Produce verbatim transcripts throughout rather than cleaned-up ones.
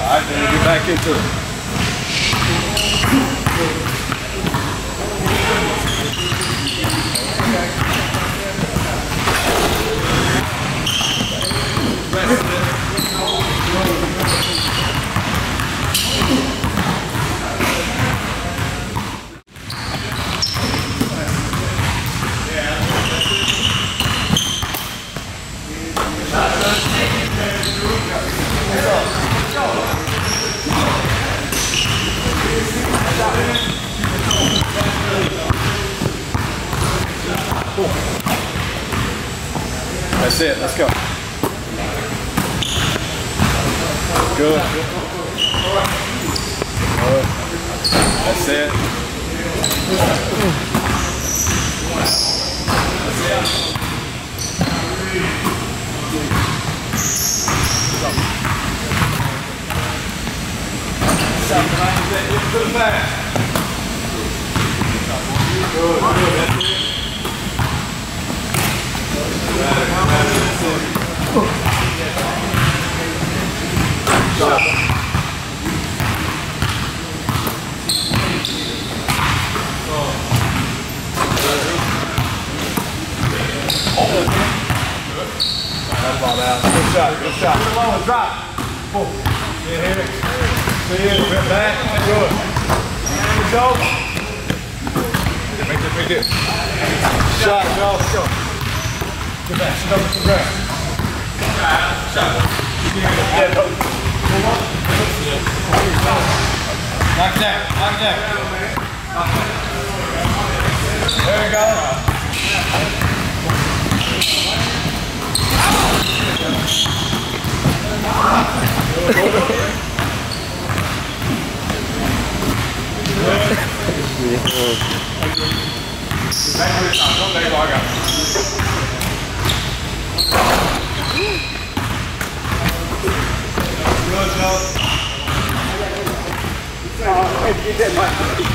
Alright, then get back into it. That's it, let's go. Good. Good. That's it. Put it back. Good, good, that's it. Stop. That's all out. Good shot, good shot. Good long, drop. Boom. Get here. See it, get back. Good. Good go. Make this, make this. Shot, go, go. Get back, sit up with the ground. Shot. Yeah, go. Knock it down, knock it down. There you go. Good job. Oh, you did my.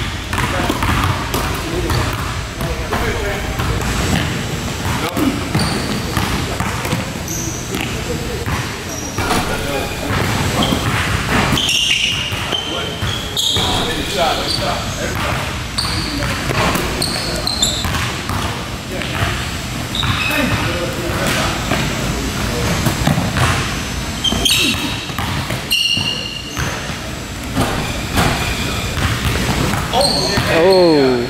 Oh.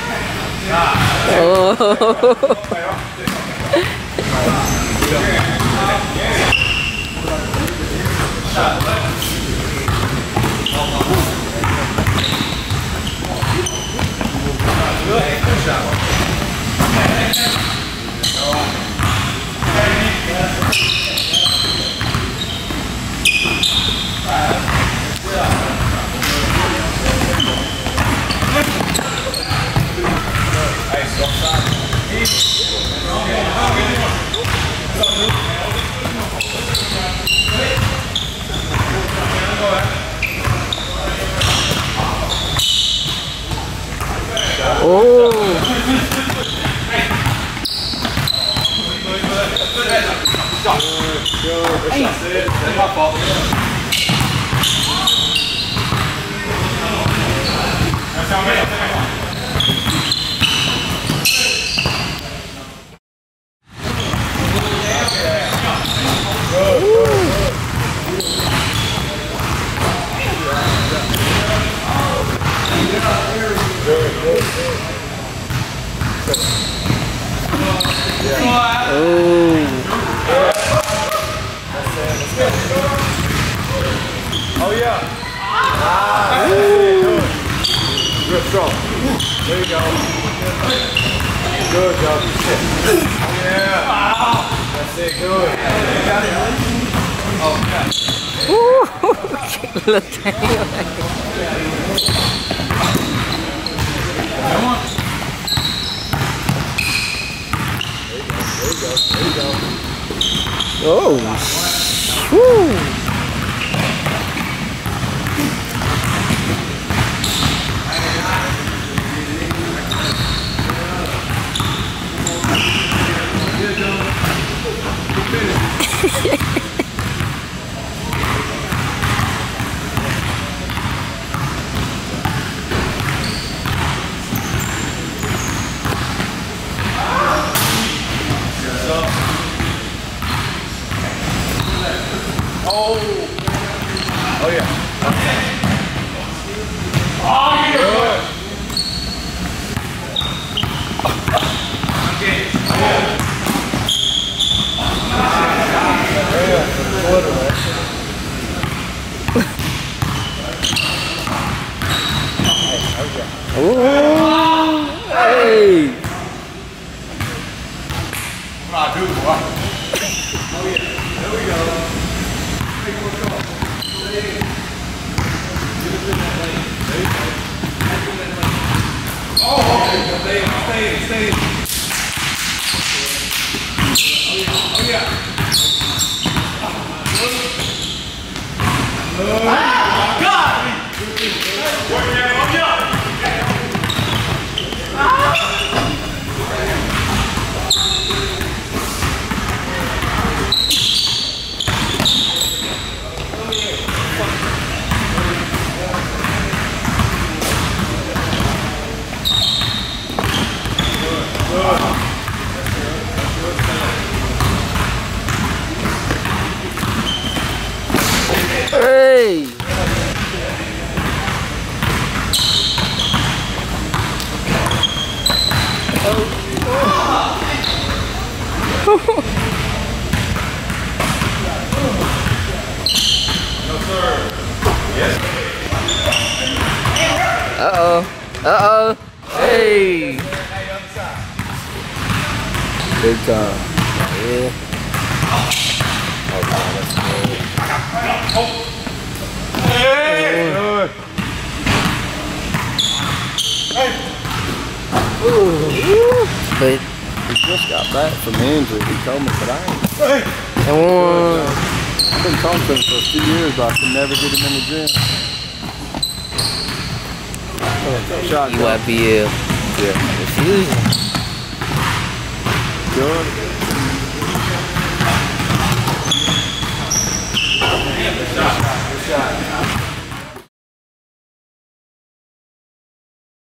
Oh. Oh yeah. Ah, good. Real strong. There you go. Good job. Yeah. That's it. Good. Oh, yeah. Ooh, look at you. Come on. There you go. There you go. Oh. Woo. Oh yeah. Oh yeah. Good. Oh, hey. What I do, boy. Oh yeah. There we go. Oh, okay. Stay, stay, stay. Oh yeah. Oh God! Work that on you. Hey. Uh-oh. Uh-oh. Hey. Big time. Yeah. Hey. Good. But he just got back from injury. He told me, but I ain't. Hey. And one. I've been talking to him for a few years, but I could never get him in the gym. Shot U I P L. Yeah. Refusing. Good. Good shot. Good shot.